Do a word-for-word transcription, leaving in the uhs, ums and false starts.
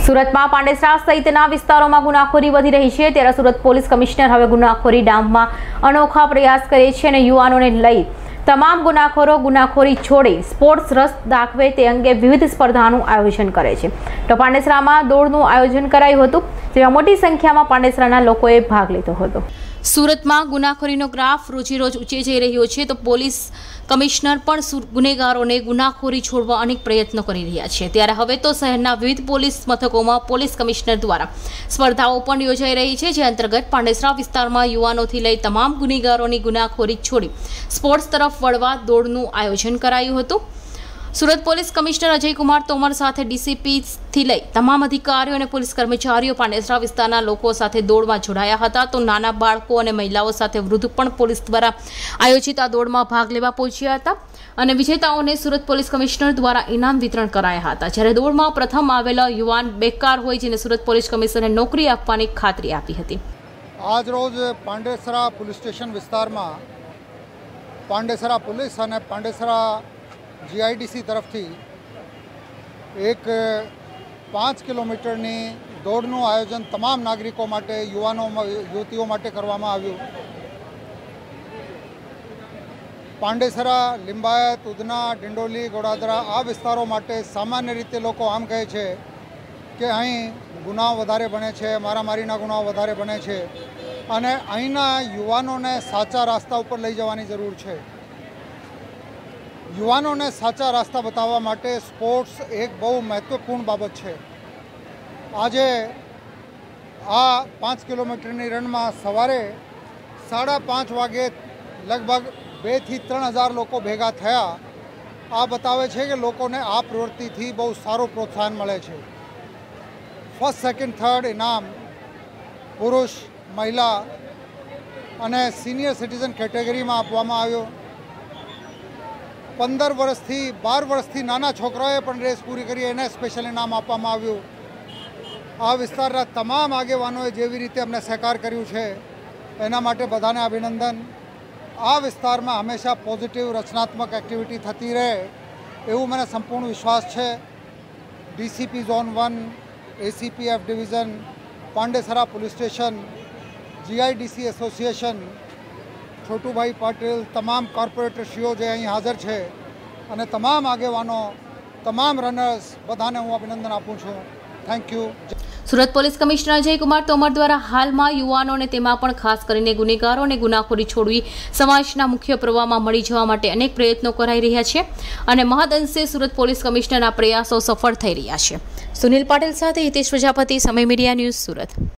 સુરતમાં પાંડેસરા સહિતના વિસ્તારોમાં ગુનાખોરી વધી રહી છે, ત્યારે સુરત પોલીસ કમિશનર હવે ગુનાખોરી ડામમાં અનોખા પ્રયાસ કરે છે અને યુવાનોને લઈ તમામ ગુનાખોરો ગુનાખોરી છોડી સ્પોર્ટ્સ રસ દાખવે તે અંગે વિવિધ સ્પર્ધાનું આયોજન કરે છે। તો પાંડેસરામાં દોડનું આયોજન કરાયું હતું, જેમાં મોટી સંખ્યામાં પાંડેસરાના લોકોએ ભાગ લીધો હતો। સુરતમાં ગુનાખોરીનો ગ્રાફ રોજે રોજ ઊંચે જઈ રહ્યો છે, તો પોલીસ કમિશનર પણ ગુનેગારોને ગુનાખોરી છોડવા અનેક પ્રયત્નો કરી રહ્યા છે। ત્યારે હવે તો શહેરના વિવિધ પોલીસ મથકોમાં પોલીસ કમિશનર દ્વારા સ્પર્ધાઓ પણ યોજાઈ રહી છે, જે અંતર્ગત પાંડેસરા વિસ્તારમાં યુવાનોથી લઈ તમામ ગુનેગારોની ગુનાખોરી છોડી સ્પોર્ટ્સ તરફ વળવા દોડનું આયોજન કરાયું હતું। સુરત પોલીસ કમિશનર અજય કુમાર તોમર સાથે ડીસીપી થી લઈ તમામ અધિકારીઓ અને પોલીસ કર્મચારીઓ પાંડેસરા વિસ્તારના લોકો સાથે દોડમાં જોડાયા હતા। તો નાના બાળકો અને મહિલાઓ સાથે વૃદ્ધ પણ પોલીસ દ્વારા આયોજિત આ દોડમાં ભાગ લેવા પહોંચ્યા હતા અને વિજેતાઓને સુરત પોલીસ કમિશનર દ્વારા ઇનામ વિતરણ કરાયા હતા। જ્યારે દોડમાં પ્રથમ આવેલા યુવાન બેકાર હોય, જેને સુરત પોલીસ કમિશનરે નોકરી આપવાની ખાતરી આપી હતી। આજ રોજ પાંડેસરા પોલીસ સ્ટેશન વિસ્તારમાં પાંડેસરા પોલીસ અને પાંડેસરા જીઆઈડીસી तरफથી એક પાંચ કિલોમીટરની દોડનું આયોજન તમામ નાગરિકો માટે, યુવાનો યુવતીઓ માટે કરવામાં આવ્યું। પાંડેસરા, લિંબાયત, ઉધના, ડિંડોલી, ગોડાદરા આ વિસ્તારો માટે સામાન્ય રીતે લોકો આમ કહે છે કે અહીં ગુનાઓ વધારે બને છે, મારામારીના ગુનાઓ વધારે બને છે અને અહીંના યુવાનોને સાચા રાસ્તા ઉપર લઈ જવાની જરૂર છે। યુવાનોને સાચા રાસ્તા બતાવવા માટે સ્પોર્ટ્સ એક બહુ મહત્વપૂર્ણ બાબત છે। આજે આ પાંચ કિલોમીટરની રનમાં સવારે સાડા પાંચ વાગે લગભગ બેથી ત્રણ હજાર લોકો ભેગા થયા। આ બતાવે છે કે લોકોને આ પ્રવૃત્તિથી બહુ સારું પ્રોત્સાહન મળે છે। ફર્સ્ટ, સેકન્ડ, થર્ડ ઇનામ પુરુષ, મહિલા અને સિનિયર સિટીઝન કેટેગરીમાં આપવામાં આવ્યો। પંદર વર્ષથી બાર વર્ષથી નાના છોકરાઓએ પણ રેસ પૂરી કરી, એને સ્પેશિયલ ઇનામ આપવામાં આવ્યું। આ વિસ્તારના તમામ આગેવાનોએ જેવી રીતે અમને સહકાર કર્યું છે એના માટે બધાને અભિનંદન। આ વિસ્તારમાં હંમેશા પોઝિટિવ રચનાત્મક એક્ટિવિટી થતી રહે એવું મને સંપૂર્ણ વિશ્વાસ છે। DCP zone one, ACP F division, Pandesara police station, GIDC association, Chhotubhai Patil, તમામ કોર્પોરેટરશ્રીઓ જે અહીં હાજર છે અને તમામ આગેવાનો, તમામ રનર્સ, બધાને હું અભિનંદન આપું છું। Thank you. Surat police commissioner Ajay Kumar Tomar દ્વારા હાલમાં યુવાનોને, તેમાં પણ ખાસ કરીને ગુનેગારો અને ગુનાખોરી છોડવી સમાજના મુખ્ય પ્રવાહમાં મળી જવા માટે અનેક પ્રયત્નો કરાઈ રહ્યા છે અને મહદઅંશે સુરત પોલીસ કમિશનરના પ્રયાસો સફળ થઈ રહ્યા છે। સુનિલ પાટીલ સાથે હિતેશ પ્રજાપતિ, સમય મીડિયા ન્યૂઝ, સુરત।